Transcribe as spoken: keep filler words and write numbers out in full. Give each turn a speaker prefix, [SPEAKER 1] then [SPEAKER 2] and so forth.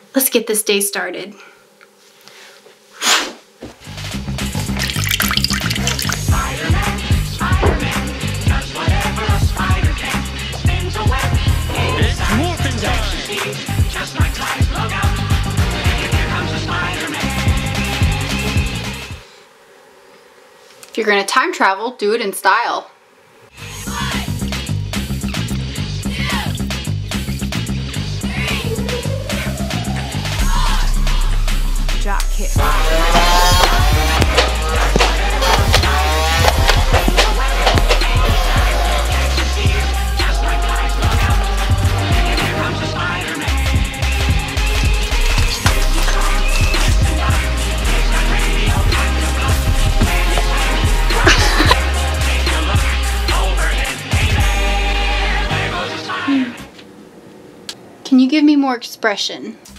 [SPEAKER 1] Let's get this day started.
[SPEAKER 2] Spider-Man, Spider-Man, does whatever a spider can. Spins a web, it's morphin' time. Just like flies, look out. Here comes the Spider-Man.
[SPEAKER 1] If you're gonna time travel, do it in style.
[SPEAKER 3] Drop kick.
[SPEAKER 1] Can you give me more expression?